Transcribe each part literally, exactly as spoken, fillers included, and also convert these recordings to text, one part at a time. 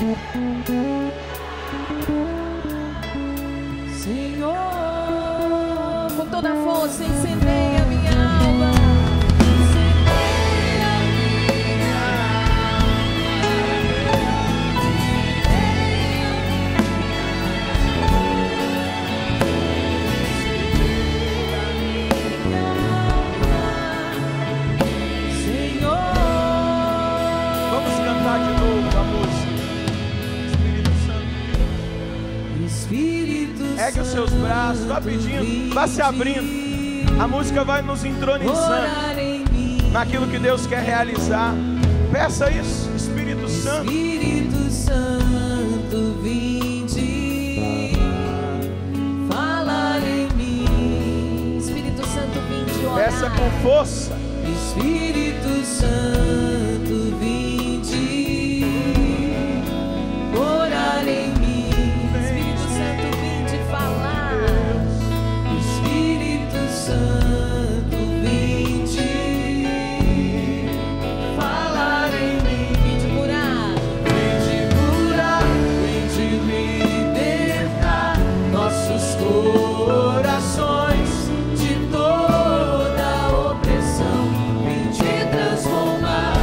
Senhor, com toda a força, incendeia minha alma. Incendeia minha alma. Senhor. Vamos cantar de novo a música. Espírito Santo, ergue os seus braços, vá pedindo, vá se abrindo. A música vai nos entronizando naquilo que Deus quer realizar. Peça isso, Espírito Santo. Espírito Santo, vinde falar em mim. Espírito Santo, vinde orar. Peça com força. Espírito Santo, vinde orar em mim. Santo, vinde falar em mim, vinde curar, vinde curar, vinde libertar nossos corações de toda opressão, vinde transformar,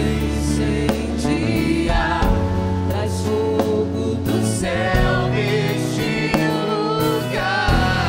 incendiar, traz fogo do céu neste lugar.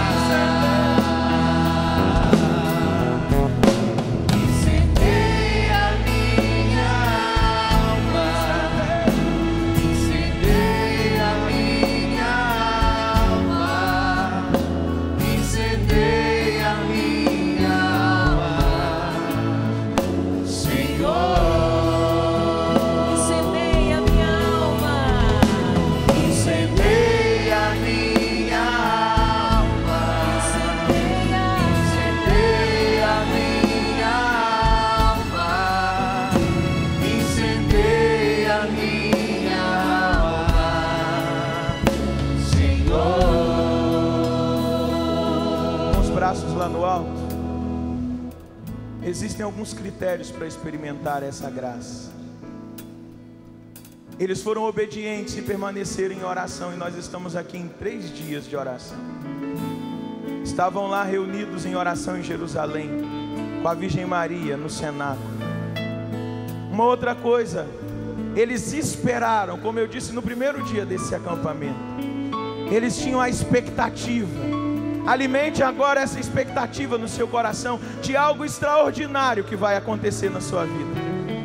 Lá no alto, existem alguns critérios para experimentar essa graça. Eles foram obedientes e permaneceram em oração, e nós estamos aqui em três dias de oração. Estavam lá reunidos em oração em Jerusalém, com a Virgem Maria no cenáculo. Uma outra coisa, eles esperaram, como eu disse no primeiro dia desse acampamento, eles tinham a expectativa. Alimente agora essa expectativa no seu coração de algo extraordinário que vai acontecer na sua vida.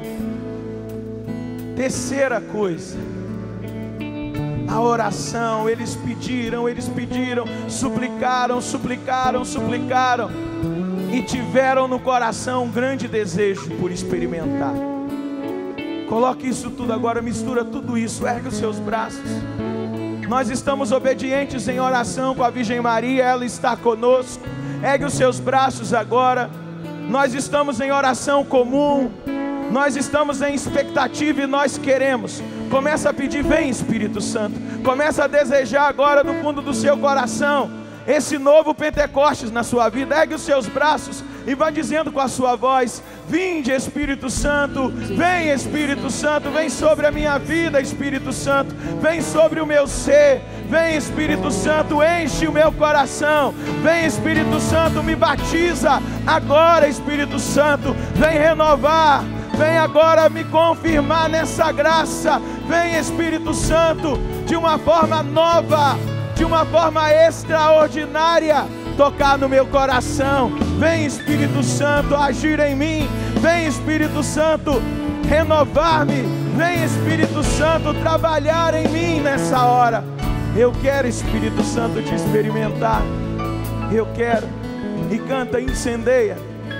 Terceira coisa, a oração. Eles pediram, eles pediram, suplicaram, suplicaram, suplicaram, e tiveram no coração um grande desejo por experimentar. Coloque isso tudo agora, mistura tudo isso, ergue os seus braços. Nós estamos obedientes em oração com a Virgem Maria, ela está conosco. Ergue os seus braços agora. Nós estamos em oração comum, nós estamos em expectativa e nós queremos. Começa a pedir, vem Espírito Santo. Começa a desejar agora no fundo do seu coração esse novo Pentecostes na sua vida. Ergue os seus braços e vai dizendo com a sua voz: vinde Espírito Santo, vem Espírito Santo, vem sobre a minha vida Espírito Santo, vem sobre o meu ser, vem Espírito Santo, enche o meu coração, vem Espírito Santo, me batiza agora Espírito Santo, vem renovar, vem agora me confirmar nessa graça, vem Espírito Santo, de uma forma nova, de uma forma extraordinária, tocar no meu coração. Vem Espírito Santo agir em mim, vem Espírito Santo renovar-me, vem Espírito Santo trabalhar em mim nessa hora. Eu quero, Espírito Santo, te experimentar, eu quero. E canta, incendeia,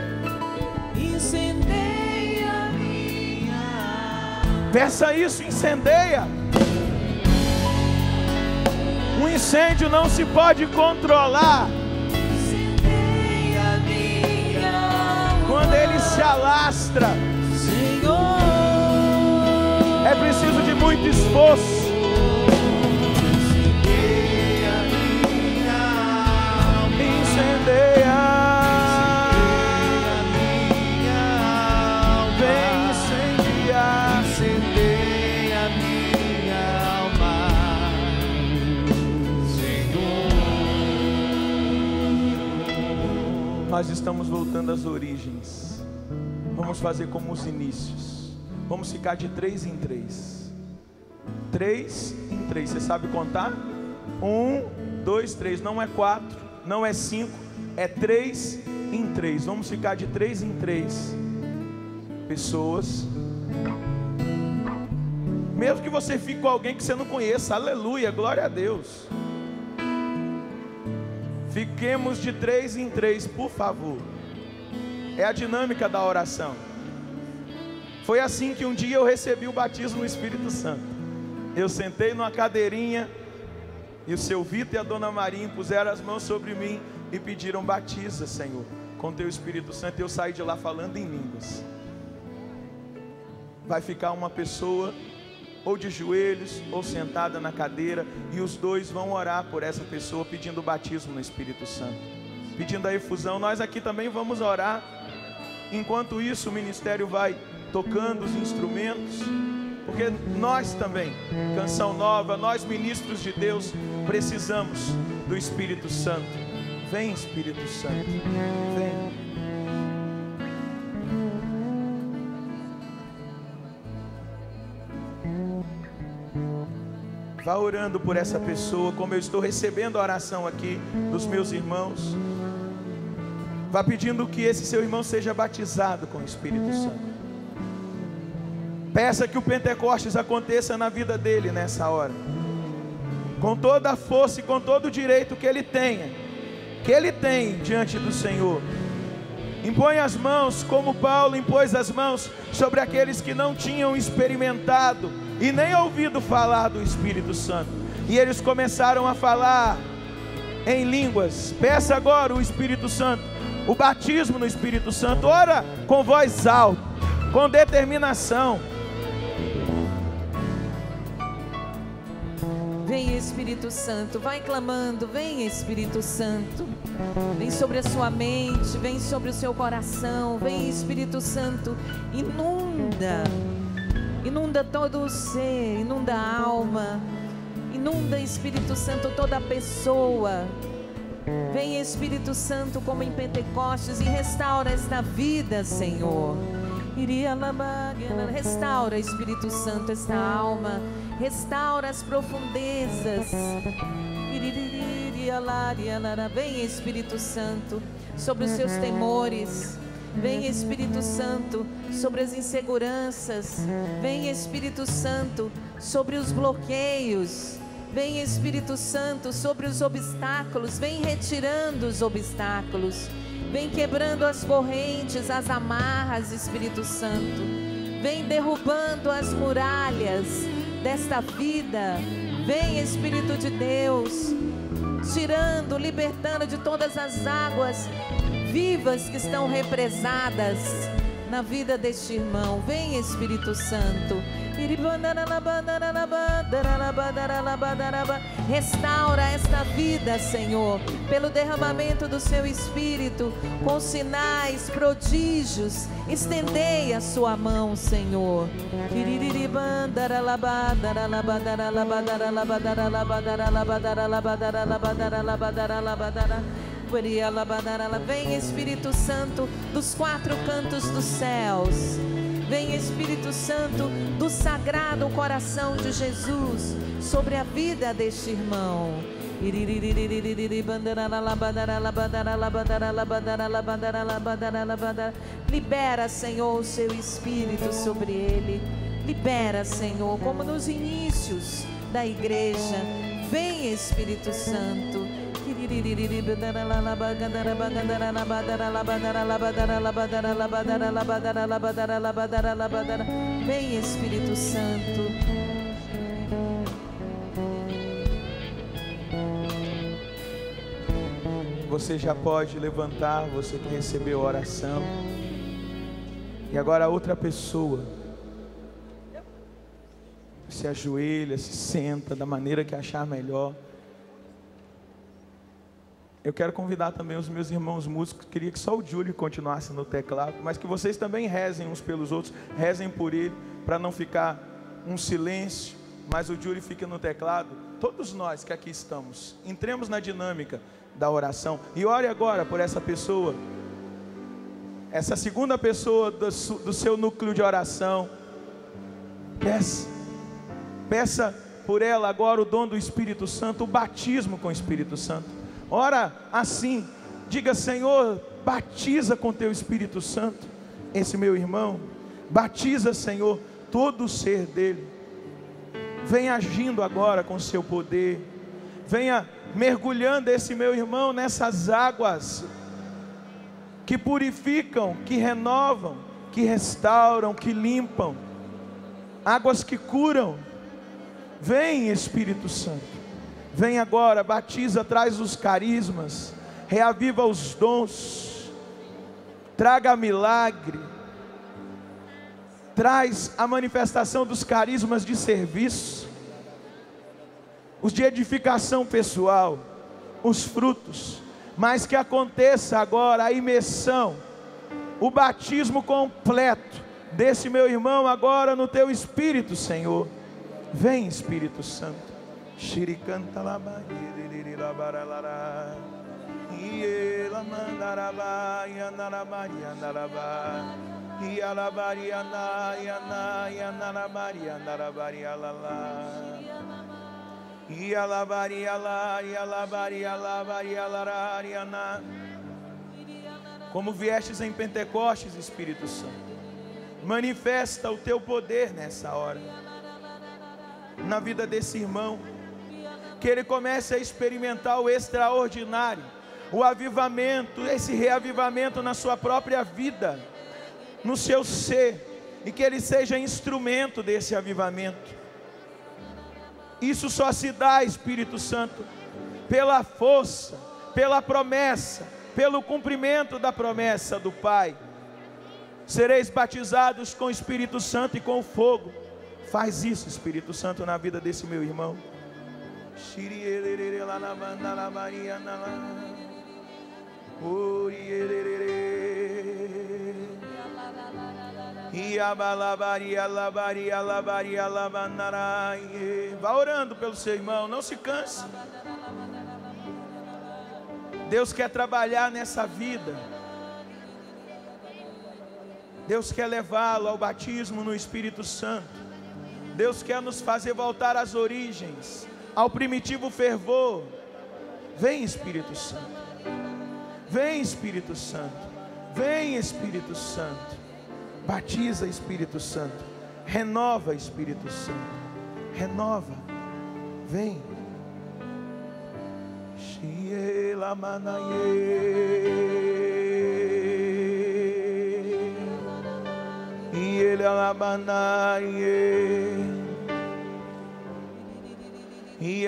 incendeia minha. Peça isso, incendeia. Um incêndio não se pode controlar. Quando ele se alastra, Senhor, é preciso de muito esforço. Incendeia, vem incendiar, incendeia minha Nós estamos voltando às origens. Vamos fazer como os inícios. Vamos ficar de três em três. Três em três. Você sabe contar? Um, dois, três. Não é quatro, não é cinco, é três em três. Vamos ficar de três em três. Pessoas. Mesmo que você fique com alguém que você não conheça. Aleluia, glória a Deus. Fiquemos de três em três, por favor. É a dinâmica da oração. Foi assim que um dia eu recebi o batismo no Espírito Santo. Eu sentei numa cadeirinha e o seu Vitor e a dona Maria puseram as mãos sobre mim e pediram: batiza, Senhor, com teu Espírito Santo. E eu saí de lá falando em línguas. Vai ficar uma pessoa ou de joelhos, ou sentada na cadeira, e os dois vão orar por essa pessoa, pedindo o batismo no Espírito Santo, pedindo a efusão. Nós aqui também vamos orar. Enquanto isso, o ministério vai tocando os instrumentos, porque nós também, Canção Nova, nós ministros de Deus, precisamos do Espírito Santo. Vem, Espírito Santo, vem. Vá orando por essa pessoa, como eu estou recebendo a oração aqui dos meus irmãos. Vá pedindo que esse seu irmão seja batizado com o Espírito Santo. Peça que o Pentecostes aconteça na vida dele nessa hora, com toda a força e com todo o direito que ele tenha, que ele tem diante do Senhor. Impõe as mãos, como Paulo impôs as mãos sobre aqueles que não tinham experimentado e nem ouvido falar do Espírito Santo, e eles começaram a falar em línguas. Peça agora o Espírito Santo, o batismo no Espírito Santo. Ora com voz alta, com determinação. Vem, Espírito Santo, vai clamando. Vem, Espírito Santo, vem sobre a sua mente, vem sobre o seu coração. Vem, Espírito Santo, inunda Inunda todo o ser, inunda a alma, inunda, Espírito Santo, toda a pessoa. Vem, Espírito Santo, como em Pentecostes, e restaura esta vida, Senhor. Restaura, Espírito Santo, esta alma, restaura as profundezas. Vem, Espírito Santo, sobre os seus temores. Vem, Espírito Santo, sobre as inseguranças. Vem, Espírito Santo, sobre os bloqueios. Vem, Espírito Santo, sobre os obstáculos. Vem retirando os obstáculos. Vem quebrando as correntes, as amarras, Espírito Santo. Vem derrubando as muralhas desta vida. Vem, Espírito de Deus, tirando, libertando de todas as águas vivas que estão represadas na vida deste irmão. Vem, Espírito Santo. Restaura esta vida, Senhor, pelo derramamento do seu Espírito, com sinais, prodígios. Estendei a sua mão, Senhor. Vem, Espírito Santo, dos quatro cantos dos céus. Vem, Espírito Santo, do sagrado coração de Jesus, sobre a vida deste irmão. Libera, Senhor, o seu Espírito sobre ele. Libera, Senhor, como nos inícios da igreja. Vem, Espírito Santo. Vem, Espírito Santo. Você já pode levantar, você que recebeu a oração. E agora a outra pessoa se ajoelha, se senta da maneira que achar melhor. Eu quero convidar também os meus irmãos músicos. Queria que só o Júlio continuasse no teclado, mas que vocês também rezem uns pelos outros, rezem por ele, para não ficar um silêncio, mas o Júlio fica no teclado. Todos nós que aqui estamos, entremos na dinâmica da oração e ore agora por essa pessoa essa segunda pessoa do, do seu núcleo de oração, peça, peça por ela agora o dom do Espírito Santo, o batismo com o Espírito Santo. Ora assim, diga: Senhor, batiza com teu Espírito Santo esse meu irmão, batiza, Senhor, todo o ser dele, vem agindo agora com o seu poder, venha mergulhando esse meu irmão nessas águas que purificam, que renovam, que restauram, que limpam, águas que curam. Vem, Espírito Santo, vem agora, batiza, traz os carismas, reaviva os dons, traga milagre, traz a manifestação dos carismas de serviço, os de edificação pessoal, os frutos, mas que aconteça agora a imersão, o batismo completo desse meu irmão agora no teu Espírito, Senhor. Vem, Espírito Santo. Shiricanta laba, e ela mandaraba, e andaraba, e andaraba, e alabari, ana, e ana, e andarabari, andarabari, alala. E alabari, ala, e alabari, alabari, alarari, ana. Como viestes em Pentecostes, Espírito Santo, manifesta o teu poder nessa hora, na vida desse irmão, que ele comece a experimentar o extraordinário, o avivamento, esse reavivamento na sua própria vida, no seu ser, e que ele seja instrumento desse avivamento. Isso só se dá, Espírito Santo, pela força, pela promessa, pelo cumprimento da promessa do Pai. Sereis batizados com o Espírito Santo e com fogo. Faz isso, Espírito Santo, na vida desse meu irmão. Vá orando pelo seu irmão, não se canse. Deus quer trabalhar nessa vida. Deus quer levá-lo ao batismo no Espírito Santo. Deus quer nos fazer voltar às origens, ao primitivo fervor. Vem, Espírito Santo. Vem, Espírito Santo. Vem, Espírito Santo. Batiza, Espírito Santo. Renova, Espírito Santo. Renova. Vem. Shiela manaye. E ele alabanaye. E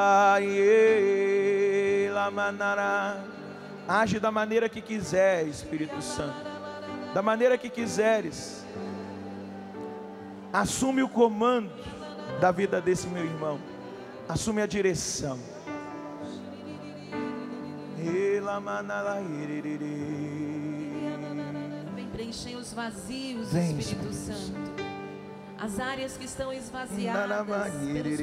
alabaye lamanará. Age da maneira que quiser, Espírito Santo, da maneira que quiseres. Assume o comando da vida desse meu irmão, assume a direção. Vem preencher os vazios, Vem, Espírito Santo, as áreas que estão esvaziadas pelos problemas,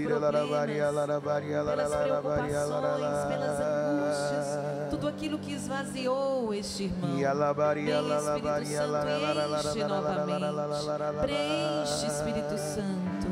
pelas preocupações, pelas angústias, tudo aquilo que esvaziou este irmão. Vem, Espírito Santo, enche novamente, preenche, Espírito Santo.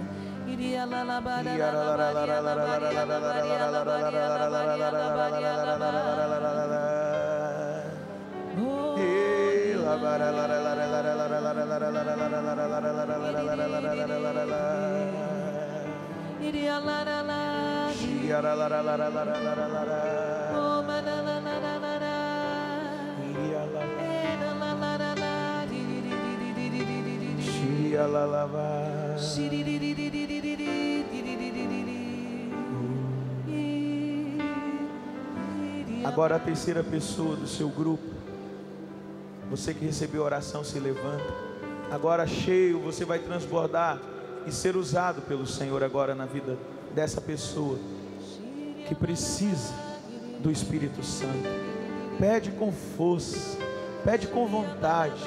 Agora a terceira pessoa do seu grupo, você que recebeu a oração, se levanta. Agora cheio, você vai transbordar e ser usado pelo Senhor agora na vida dessa pessoa que precisa do Espírito Santo. Pede com força, pede com vontade,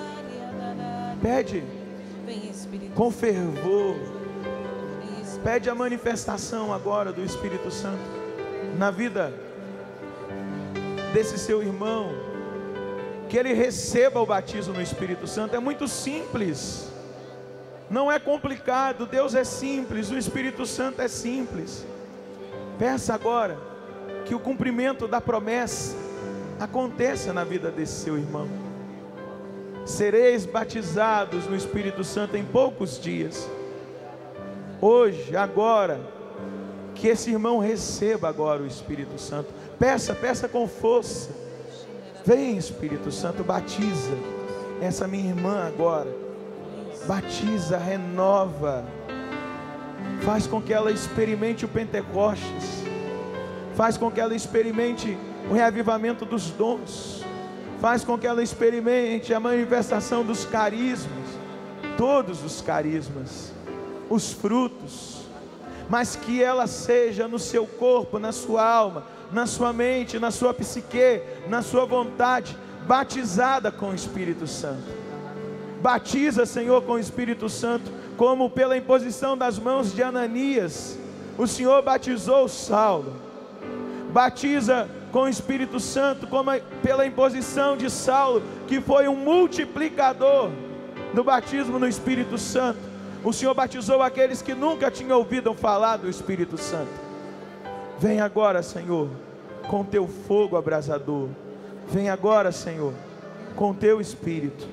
pede com fervor, pede a manifestação agora do Espírito Santo na vida desse seu irmão que ele receba o batismo no Espírito Santo. É muito simples, não é complicado. Deus é simples, o Espírito Santo é simples. Peça agora que o cumprimento da promessa aconteça na vida desse seu irmão. Sereis batizados no Espírito Santo em poucos dias. Hoje, agora, que esse irmão receba agora o Espírito Santo. Peça, peça com força. Vem, Espírito Santo, batiza essa minha irmã agora. Batiza, renova. Faz com que ela experimente o Pentecostes. Faz com que ela experimente o reavivamento dos dons. Faz com que ela experimente a manifestação dos carismas. Todos os carismas, os frutos. Mas que ela seja no seu corpo, na sua alma, na sua mente, na sua psique, na sua vontade, batizada com o Espírito Santo. Batiza, Senhor, com o Espírito Santo, como pela imposição das mãos de Ananias, o Senhor batizou Saulo. Batiza com o Espírito Santo, como pela imposição de Saulo, que foi um multiplicador no batismo no Espírito Santo. O Senhor batizou aqueles que nunca tinham ouvido falar do Espírito Santo. Vem agora, Senhor, com teu fogo abrasador. Vem agora, Senhor, com teu Espírito.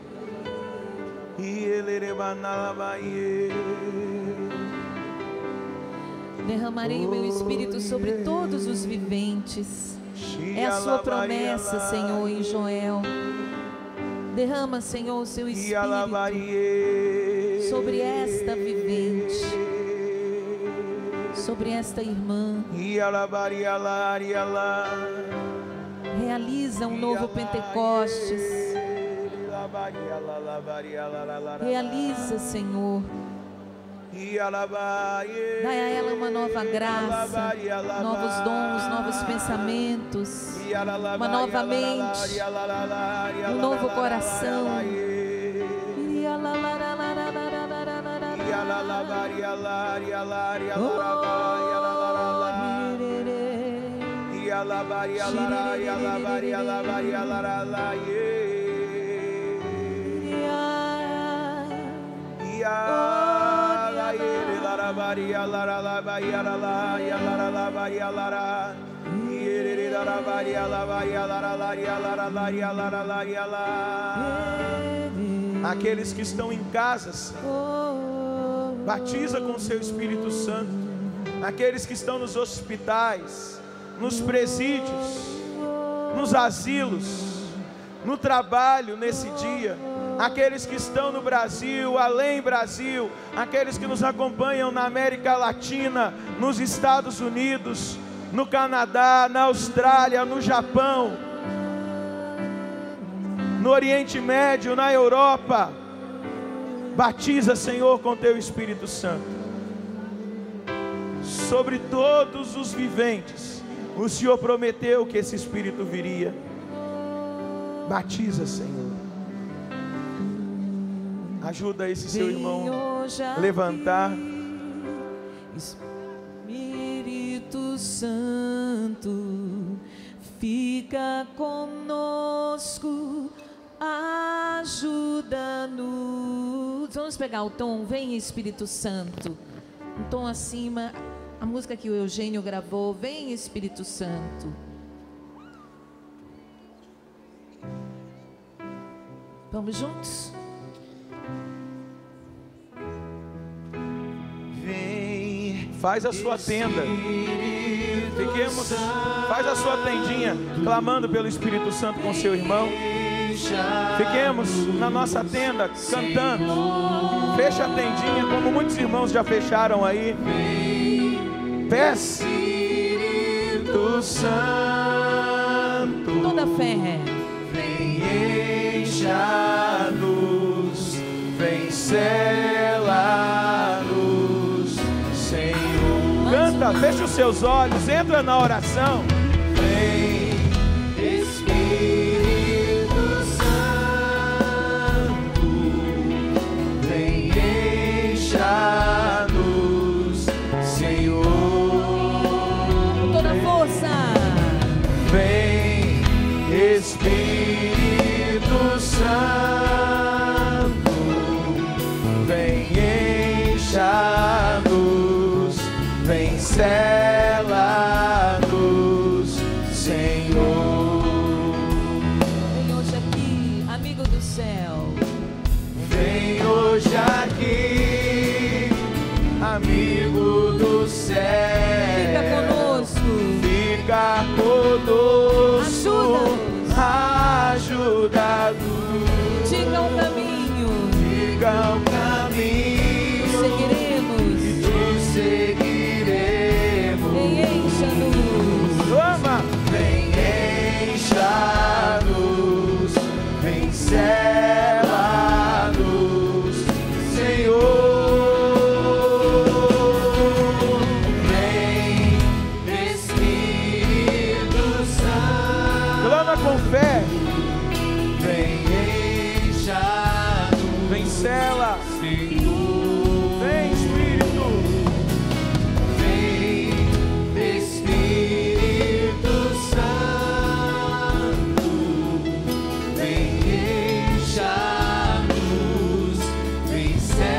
Derramarei o meu Espírito sobre todos os viventes. É a sua promessa, Senhor, em Joel. Derrama, Senhor, o seu Espírito sobre esta vivente, sobre esta irmã. Realiza um novo Pentecostes. Realiza, Senhor. Dai a ela uma nova graça, novos dons, novos pensamentos, uma nova mente, um novo coração. Aqueles que estão em casas, batiza com o seu Espírito Santo. Aqueles que estão nos hospitais, nos presídios, nos asilos, no trabalho nesse dia. Aqueles que estão no Brasil, além Brasil, aqueles que nos acompanham na América Latina, nos Estados Unidos, no Canadá, na Austrália, no Japão, no Oriente Médio, na Europa. Batiza, Senhor, com teu Espírito Santo sobre todos os viventes. O Senhor prometeu que esse Espírito viria. Batiza, Senhor. Ajuda esse seu irmão a levantar. Espírito Santo, fica conosco, ajuda-nos. Vamos pegar o tom. Vem, Espírito Santo. Um tom acima. A música que o Eugênio gravou. Vem, Espírito Santo. Vamos juntos? Faz a sua tenda. Fiquemos, faz a sua tendinha, clamando pelo Espírito Santo com seu irmão. Fiquemos na nossa tenda, cantando. Fecha a tendinha, como muitos irmãos já fecharam aí. Peça, Espírito Santo, toda fé. Vem encha-nos, vem sela-nos, Senhor. Canta, fecha os seus olhos, entra na oração. Vem, Espírito Santo, vem encha-nos, Senhor. Com toda força. Vem, Espírito céu. Fica conosco. Fica conosco. Ajuda-nos. Ajuda-nos. Diga o caminho. Diga o caminho. Seguiremos. E te seguiremos. Vem, encha-nos. Toma. Vem, encha-nos. Vem, sela-nos, Senhor. Vem, Espírito Santo. Clama com fé. Vem, encha-nos. Vem, sela. Vem, Espírito. Vem, Espírito Santo. Vem, encha-nos. Vem,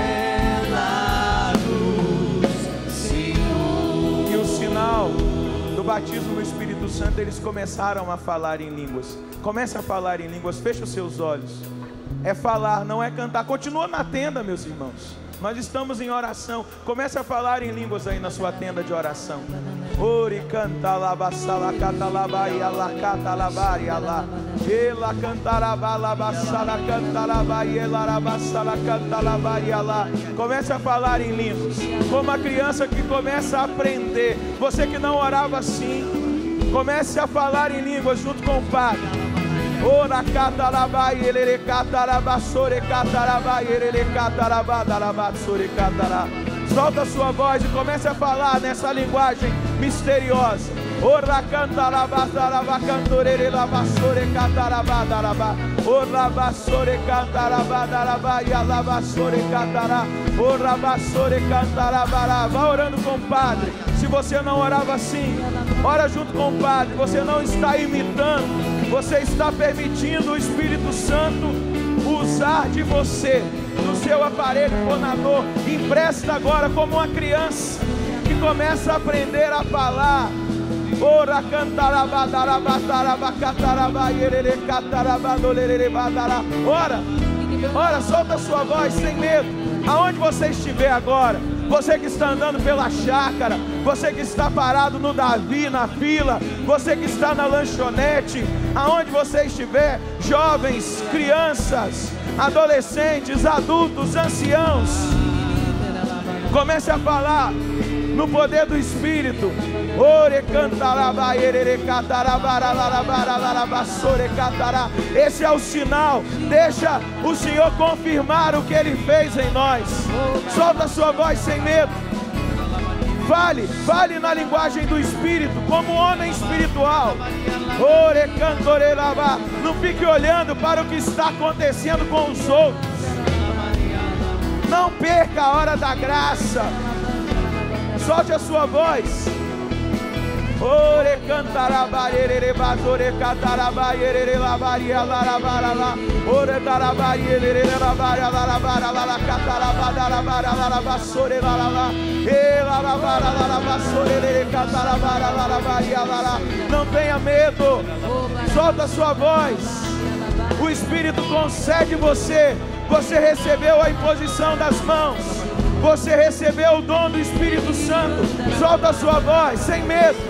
sela-nos, Senhor. E o sinal do batismo no Espírito Santo, eles começaram a falar em línguas. Comece a falar em línguas, feche os seus olhos. É falar, não é cantar. Continua na tenda, meus irmãos. Nós estamos em oração. Comece a falar em línguas aí na sua tenda de oração. Ori canta laba sala canta laba e ala canta laba e ala. Ela cantaraba laba sala canta laba e ela laba sala canta laba e ala. Comece a falar em línguas. Como a criança que começa a aprender. Você que não orava assim, comece a falar em línguas junto com o Padre. Ora cataraba ele cataraba sore cataraba ele cataraba daraba sore catará. Solta a sua voz e comece a falar nessa linguagem misteriosa. Ora cantaraba daraba cantorere laba sore cataraba daraba. Ora basore cantaraba daraba e alaba sore catará. Ora basore cantaraba. Vá orando com o Padre. Se você não orava assim, ora junto com o Padre. Você não está imitando. Você está permitindo o Espírito Santo usar de você, do seu aparelho fonador. Empresta agora como uma criança que começa a aprender a falar. Ora cantaraba daraba taraba cataraba yerere cataraba dolerere badara. Ora, ora, solta a sua voz sem medo. Aonde você estiver agora, você que está andando pela chácara, você que está parado no Davi, na fila, você que está na lanchonete, aonde você estiver, jovens, crianças, adolescentes, adultos, anciãos, comece a falar no poder do Espírito. Ore cantaraba erere catarabara larabara larabasore catará. Esse é o sinal. Deixa o Senhor confirmar o que Ele fez em nós. Solta a sua voz sem medo. Fale, fale na linguagem do Espírito, como homem espiritual. Ore cantore lava. Não fique olhando para o que está acontecendo com os outros. Não perca a hora da graça. Solte a sua voz. Ore cantaraba erere bazore cataraba erere lavaria larabara la. Ore taraba erere lavaria larabara la cataraba larabara larabasore la la. E larabara larabasore erere catarabara larabaria lara. Não tenha medo. Solta a sua voz. O Espírito concede você. Você recebeu a imposição das mãos. Você recebeu o dom do Espírito Santo. Solta a sua voz sem medo.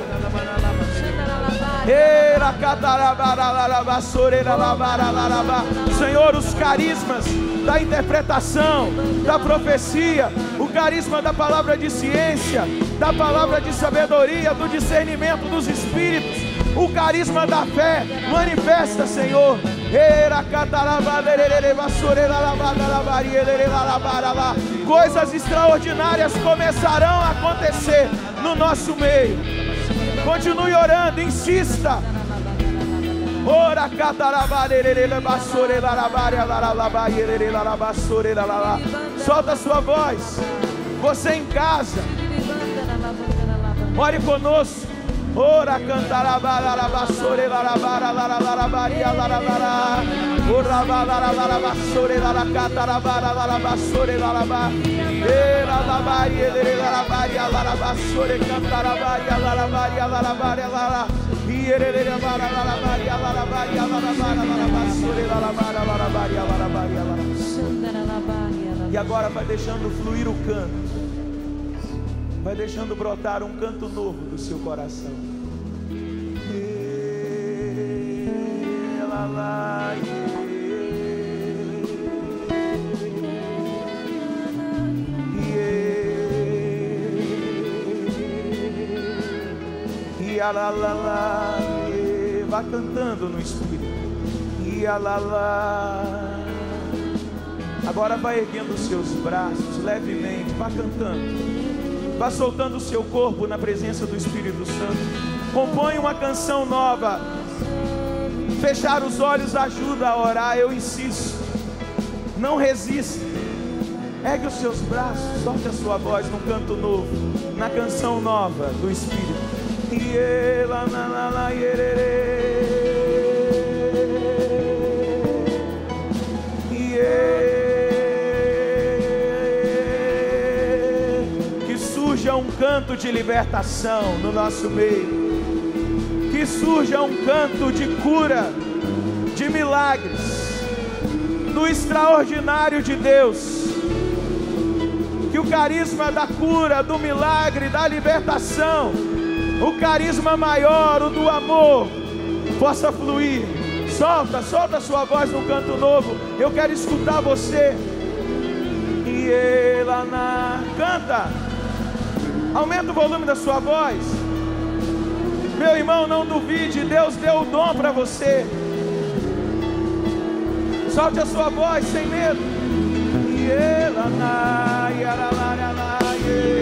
Senhor, os carismas da interpretação, da profecia, o carisma da palavra de ciência, da palavra de sabedoria, do discernimento dos espíritos, o carisma da fé, manifesta, Senhor. Coisas extraordinárias começarão a acontecer no nosso meio. Continue orando, insista. Ora solta a sua voz. Você em casa, ore conosco. Ora cantarabara larabasore larabara larabarabaria larabara. Ora larabasore laracatarabara larabasore larabara. Era labaria larabaria larabasore cantarabaria larabaria larabaria lara. Ierere bara larabaria larabaria larabara larabasore larabara larabaria larabaria lara. E agora vai deixando fluir o canto. Vai deixando brotar um canto novo do seu coração. Vá cantando no Espírito. Agora vai erguendo os seus braços levemente, vá cantando, vá soltando o seu corpo na presença do Espírito Santo. Compõe uma canção nova. Fechar os olhos ajuda a orar, eu insisto. Não resista. Ergue os seus braços, solte a sua voz num canto novo, na canção nova do Espírito. Que surja um canto de libertação no nosso meio. Que surja um canto de cura, de milagres, do extraordinário de Deus. Que o carisma da cura, do milagre, da libertação, o carisma maior, o do amor, possa fluir. Solta, solta a sua voz no canto novo. Eu quero escutar você. E ela na canta. Aumenta o volume da sua voz. Meu irmão, não duvide, Deus deu o dom para você. Solte a sua voz sem medo. E ela na, e ela lá, e ela lá,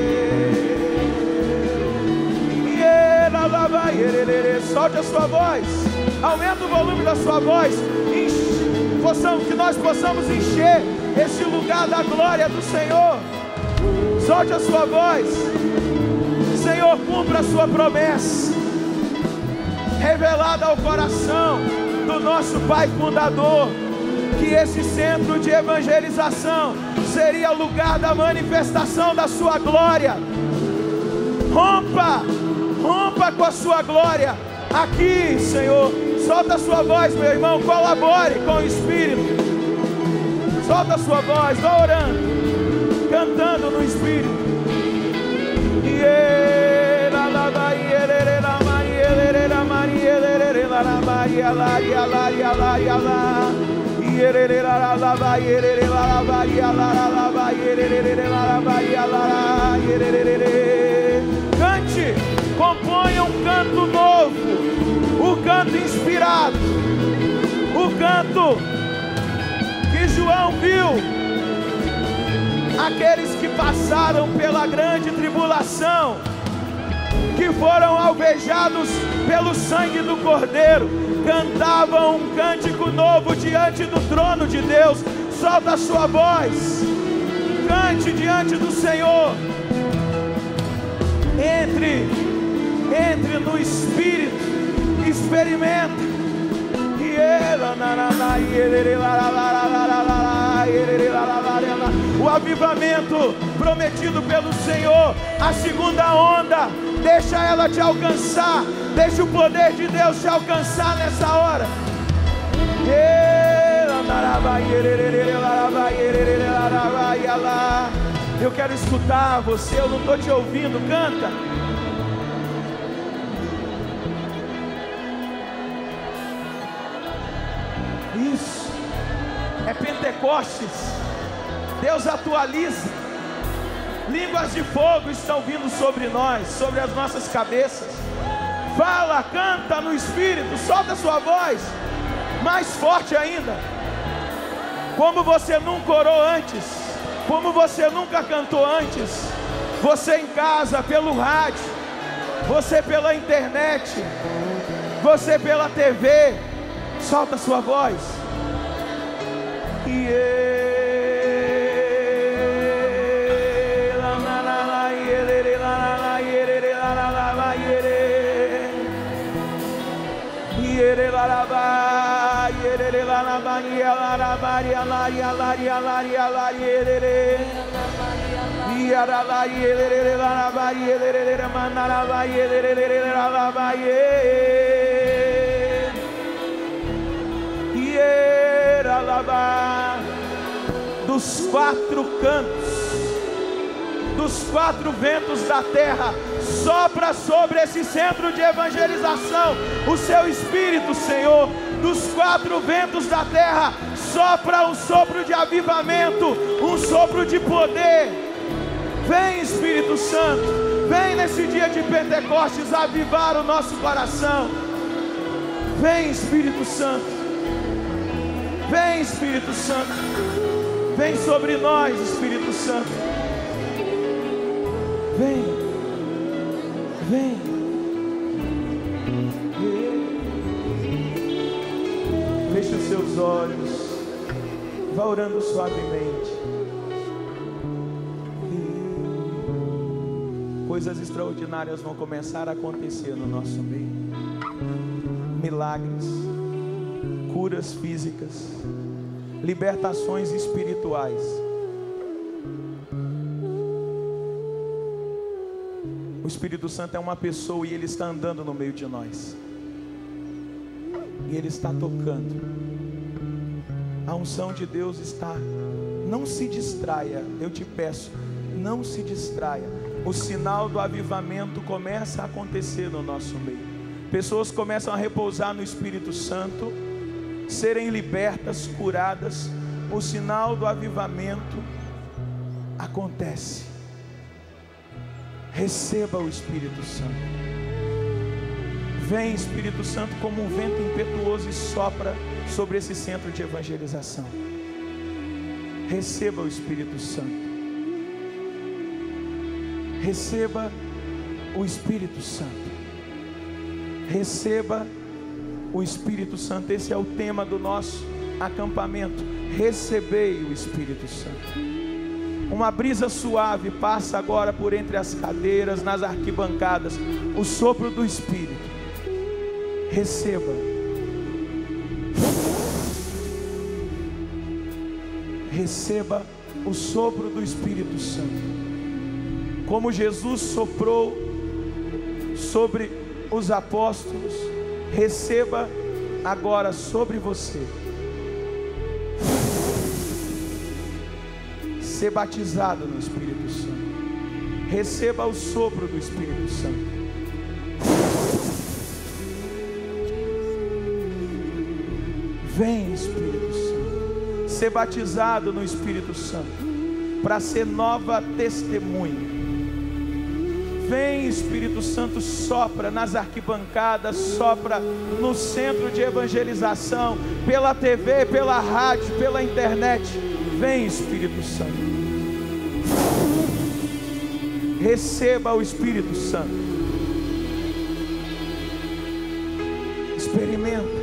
e ela lá vai, solte a sua voz. Aumenta o volume da sua voz. Enche, possamos, que nós possamos encher esse lugar da glória do Senhor. Solte a sua voz. Senhor, cumpra a sua promessa, revelada ao coração do nosso Pai fundador, que esse centro de evangelização seria o lugar da manifestação da sua glória. Rompa, rompa com a sua glória aqui, Senhor. Solta a sua voz, meu irmão, colabore com o Espírito. Solta a sua voz, vá orando, cantando no Espírito. Cante, componha um canto novo, o canto inspirado, o canto que João viu aqueles que passaram pela grande tribulação, que foram alvejados pelo sangue do Cordeiro, cantavam um cântico novo diante do trono de Deus. Solta a sua voz, cante diante do Senhor. Entre, entre no Espírito, experimenta. O avivamento prometido pelo Senhor, a segunda onda, deixa ela te alcançar, deixa o poder de Deus te alcançar nessa hora. Eu quero escutar você, eu não estou te ouvindo, canta. Isso é Pentecostes. Deus atualiza. Línguas de fogo estão vindo sobre nós, sobre as nossas cabeças. Fala, canta no Espírito, solta a sua voz mais forte ainda, como você nunca orou antes, como você nunca cantou antes. Você em casa, pelo rádio, você pela internet, você pela T V, solta a sua voz. Dos quatro cantos dos quatro ventos da terra, sopra sobre esse centro de evangelização o seu Espírito, Senhor. Dos quatro ventos da terra, sopra um sopro de avivamento, um sopro de poder. Vem, Espírito Santo, vem nesse dia de Pentecostes avivar o nosso coração. Vem, Espírito Santo, vem, Espírito Santo, vem sobre nós, Espírito Santo. Vem, vem. Feche os seus olhos, vá orando suavemente. Coisas extraordinárias vão começar a acontecer no nosso meio. Milagres, curas físicas, libertações espirituais. O Espírito Santo é uma pessoa e Ele está andando no meio de nós. E Ele está tocando. A unção de Deus está. Não se distraia, eu te peço, não se distraia. O sinal do avivamento começa a acontecer no nosso meio. Pessoas começam a repousar no Espírito Santo, serem libertas, curadas. O sinal do avivamento acontece. Receba o Espírito Santo. Vem, Espírito Santo, como um vento impetuoso e sopra sobre esse centro de evangelização. Receba o Espírito Santo. Receba o Espírito Santo. Receba o Espírito Santo. Esse é o tema do nosso acampamento. Recebei o Espírito Santo. Uma brisa suave passa agora por entre as cadeiras, nas arquibancadas. O sopro do Espírito. Receba. Receba o sopro do Espírito Santo. Como Jesus soprou sobre os apóstolos, receba agora sobre você. Ser batizado no Espírito Santo. Receba o sopro do Espírito Santo. Vem, Espírito Santo, ser batizado no Espírito Santo, para ser nova testemunha. Vem, Espírito Santo, sopra nas arquibancadas, sopra no centro de evangelização, pela T V, pela rádio, pela internet. Vem, Espírito Santo. Receba o Espírito Santo. Experimenta.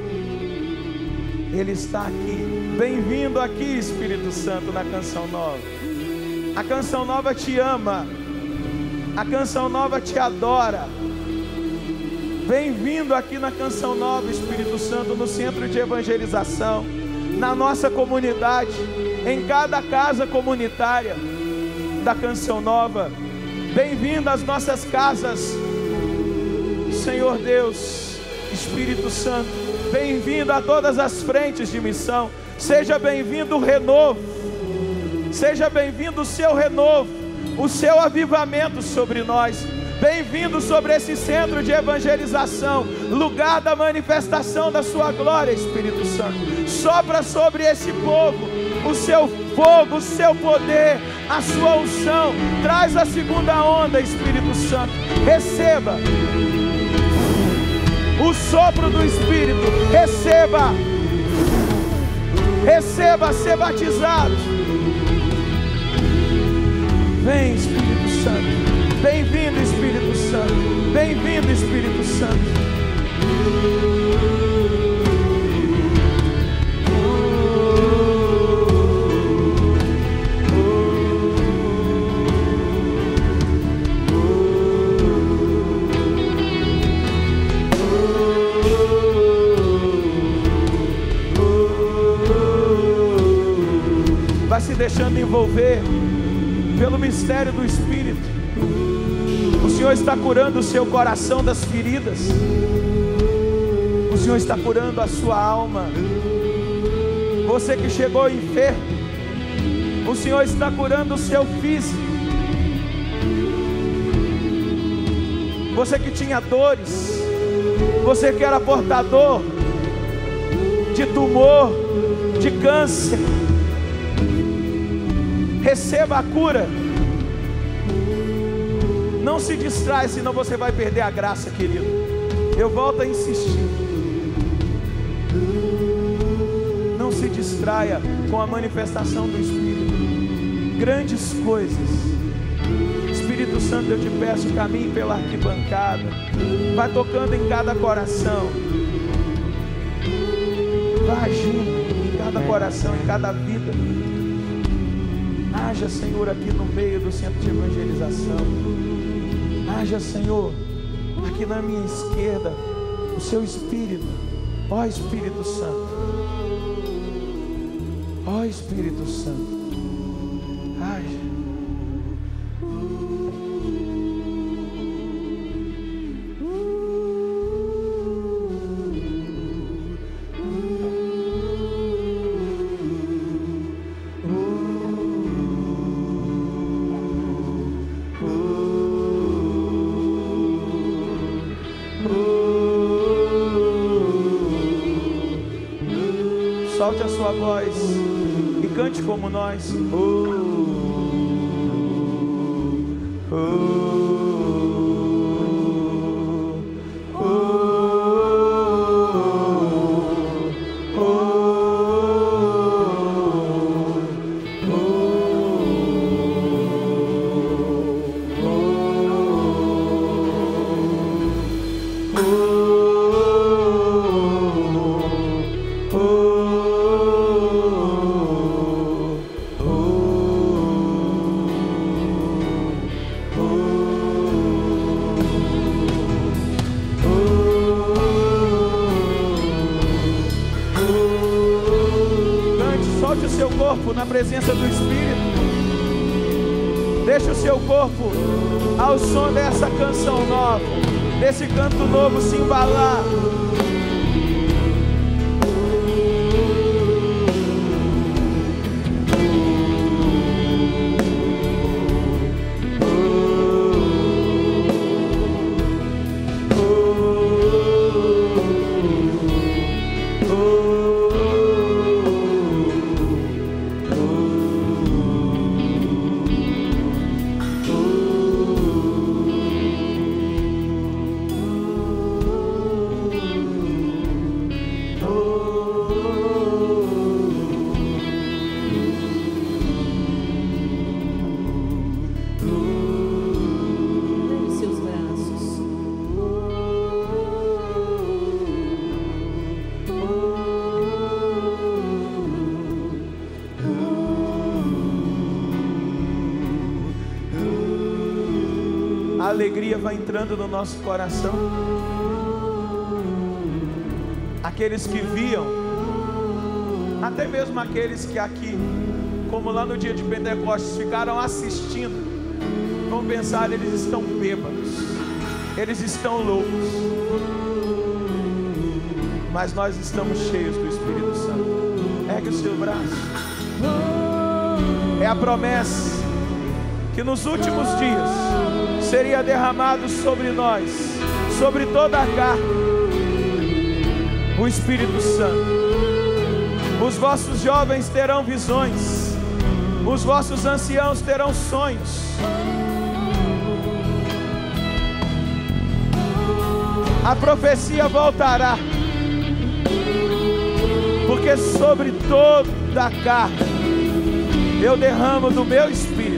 Ele está aqui. Bem-vindo aqui, Espírito Santo, na Canção Nova. A Canção Nova te ama. A Canção Nova te adora. Bem-vindo aqui na Canção Nova, Espírito Santo, no centro de evangelização, na nossa comunidade, em cada casa comunitária da Canção Nova. Bem-vindo às nossas casas, Senhor Deus, Espírito Santo. Bem-vindo a todas as frentes de missão. Seja bem-vindo o renovo. Seja bem-vindo o seu renovo, o seu avivamento sobre nós. Bem-vindo sobre esse centro de evangelização, lugar da manifestação da sua glória, Espírito Santo. Sopra sobre esse povo o seu fogo, o seu poder, a sua unção. Traz a segunda onda, Espírito Santo. Receba o sopro do Espírito. Receba. Receba ser batizado. Vem, Espírito Santo. Bem-vindo, Espírito Santo. Bem-vindo, Espírito Santo. Vai se deixando envolver pelo mistério do Espírito. O Senhor está curando o seu coração das feridas. O Senhor está curando a sua alma. Você que chegou enfermo, o Senhor está curando o seu físico. Você que tinha dores, você que era portador de tumor, de câncer, receba a cura. Não se distrai, senão você vai perder a graça, querido. Eu volto a insistir. Não se distraia com a manifestação do Espírito. Grandes coisas. Espírito Santo, eu te peço, caminhe pela arquibancada, vai tocando em cada coração, vai agindo em cada coração, em cada vida. Haja, Senhor, aqui no meio do centro de evangelização. Haja, Senhor, aqui na minha esquerda, o seu Espírito. Ó Espírito Santo, ó Espírito Santo, haja. Solte a sua voz e cante como nós. Oh, oh, oh, oh, na presença do Espírito. Deixe o seu corpo ao som dessa canção nova, desse canto novo se embalar. A alegria vai entrando no nosso coração. Aqueles que viam, até mesmo aqueles que aqui, como lá no dia de Pentecostes, ficaram assistindo, vão pensar: eles estão bêbados, eles estão loucos. Mas nós estamos cheios do Espírito Santo. Ergue o seu braço. É a promessa que nos últimos dias seria derramado sobre nós, sobre toda a carne, o Espírito Santo. Os vossos jovens terão visões, os vossos anciãos terão sonhos. A profecia voltará, porque sobre toda a carne eu derramo do meu Espírito.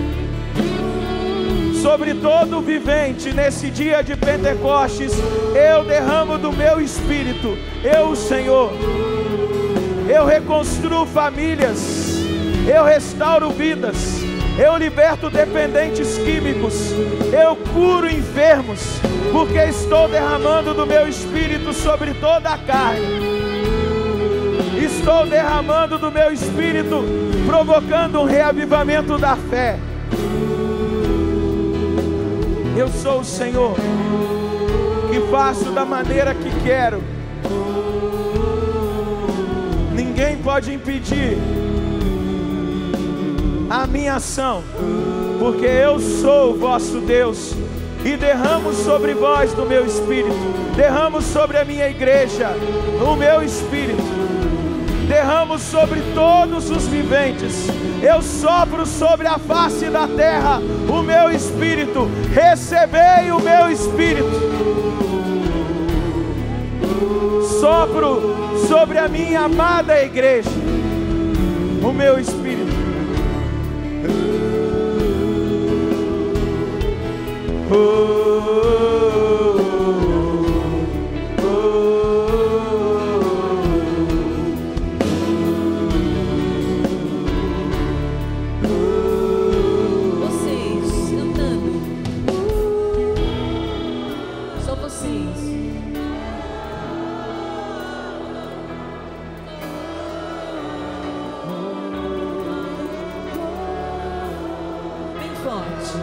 Sobre todo vivente nesse dia de Pentecostes, eu derramo do meu Espírito. Eu, o Senhor, eu reconstruo famílias, eu restauro vidas, eu liberto dependentes químicos, eu curo enfermos, porque estou derramando do meu Espírito sobre toda a carne. Estou derramando do meu Espírito, provocando um reavivamento da fé. Eu sou o Senhor, que faço da maneira que quero. Ninguém pode impedir a minha ação, porque eu sou o vosso Deus, e derramo sobre vós do meu Espírito, derramo sobre a minha igreja o meu Espírito, derramo sobre todos os viventes, eu sopro sobre a face da terra o meu Espírito, recebei o meu Espírito, sopro sobre a minha amada igreja o meu Espírito. Oh, oh, oh, vocês cantando, só vocês. Bem forte.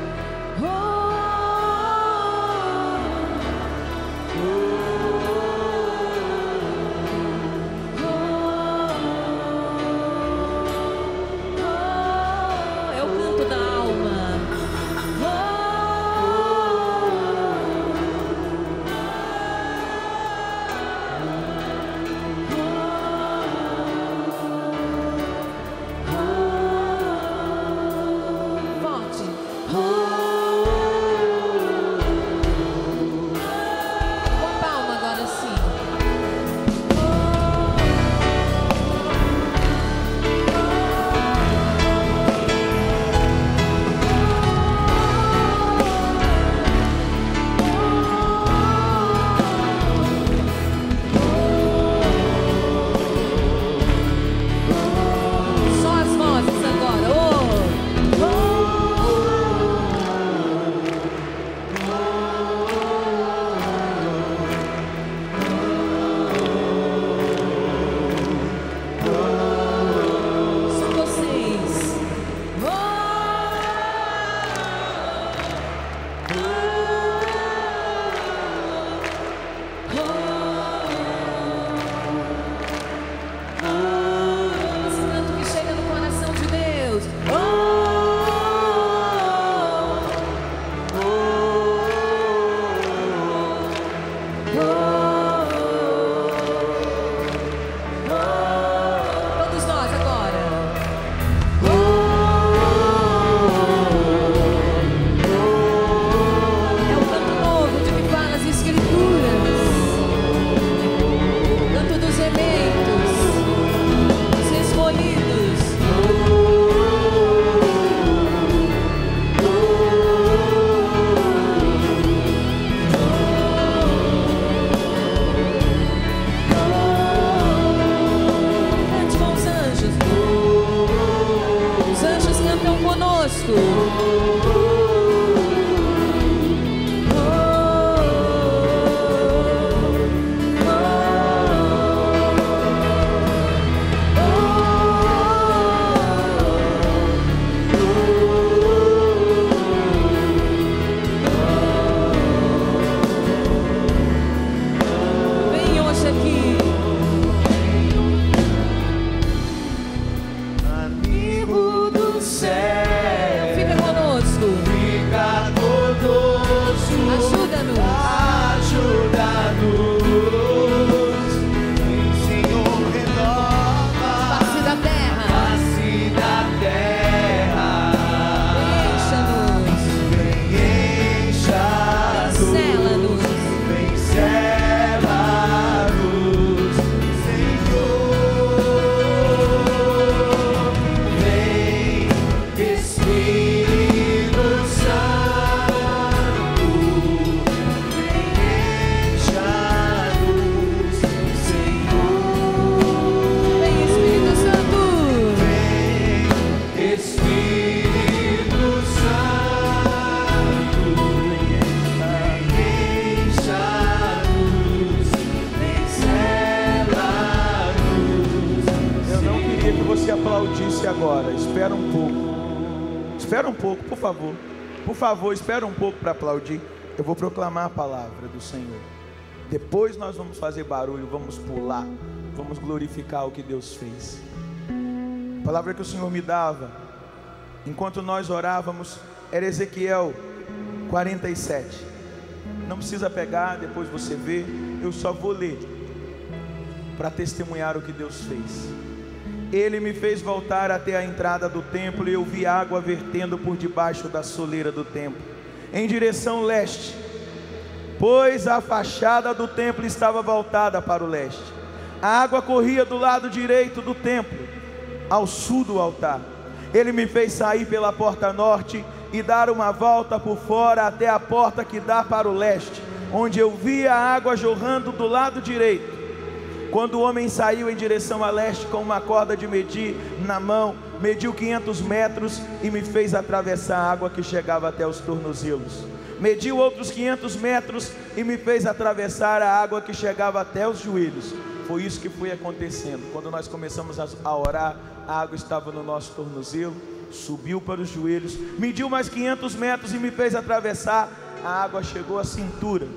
Agora, espera um pouco, espera um pouco, por favor, por favor, espera um pouco para aplaudir. Eu vou proclamar a palavra do Senhor, depois nós vamos fazer barulho, vamos pular, vamos glorificar o que Deus fez. A palavra que o Senhor me dava enquanto nós orávamos, era Ezequiel quarenta e sete. Não precisa pegar, depois você vê. Eu só vou ler para testemunhar o que Deus fez. Ele me fez voltar até a entrada do templo, e eu vi água vertendo por debaixo da soleira do templo, em direção leste, pois a fachada do templo estava voltada para o leste. A água corria do lado direito do templo, ao sul do altar. Ele me fez sair pela porta norte e dar uma volta por fora até a porta que dá para o leste, onde eu via a água jorrando do lado direito. Quando o homem saiu em direção a leste com uma corda de medir na mão, mediu quinhentos metros e me fez atravessar a água que chegava até os tornozelos. Mediu outros quinhentos metros e me fez atravessar a água que chegava até os joelhos. Foi isso que foi acontecendo. Quando nós começamos a orar, a água estava no nosso tornozelo, subiu para os joelhos, mediu mais quinhentos metros e me fez atravessar. A água chegou à cintura,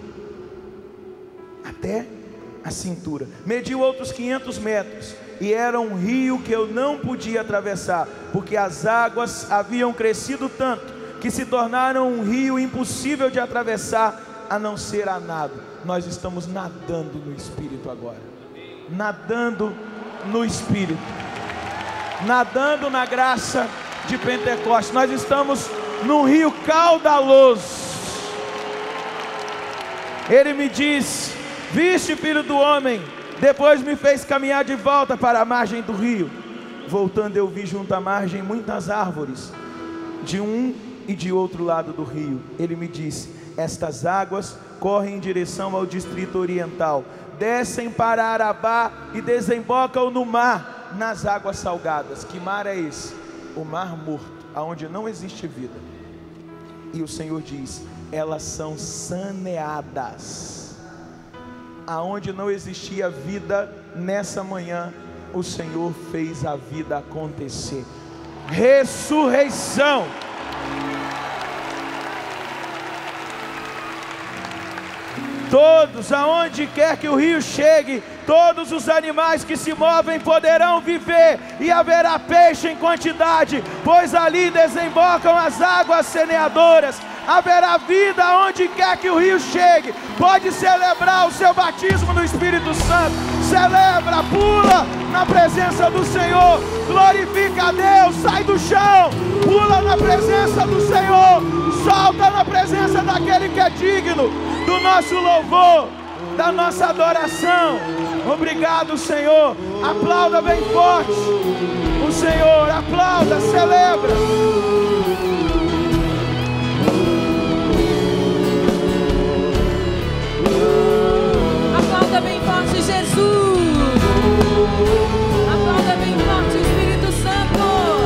até a cintura. Mediu outros quinhentos metros e era um rio que eu não podia atravessar, porque as águas haviam crescido tanto que se tornaram um rio impossível de atravessar, a não ser a nado. Nós estamos nadando no Espírito agora, nadando no Espírito, nadando na graça de Pentecostes. Nós estamos num rio caudaloso. Ele me diz: viste, filho do homem? Depois me fez caminhar de volta para a margem do rio. Voltando, eu vi junto à margem muitas árvores, de um e de outro lado do rio. Ele me disse: estas águas correm em direção ao distrito oriental, descem para Arabá e desembocam no mar, nas águas salgadas. Que mar é esse? O mar morto, aonde não existe vida. E o Senhor diz: elas são saneadas. Aonde não existia vida, nessa manhã o Senhor fez a vida acontecer. Ressurreição. Todos, aonde quer que o rio chegue, todos os animais que se movem poderão viver, e haverá peixe em quantidade, pois ali desembocam as águas saneadoras. Haverá vida aonde quer que o rio chegue. Pode celebrar o seu batismo no Espírito Santo. Celebra, pula na presença do Senhor, glorifica a Deus, sai do chão, pula na presença do Senhor, solta na presença daquele que é digno do nosso louvor, da nossa adoração. Obrigado, Senhor. Aplauda bem forte o Senhor, aplauda, celebra. Aplauda bem forte Jesus. Aplauda bem forte o Espírito Santo.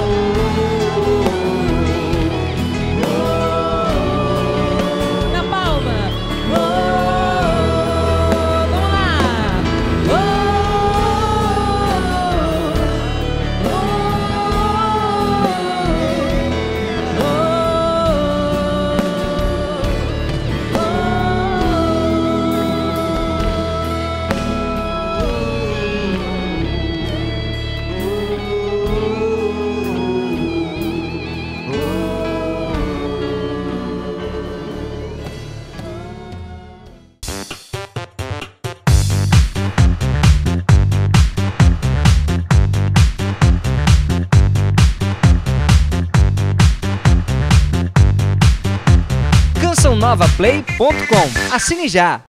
Na palma. Vamos canção nova play ponto com. Assine já!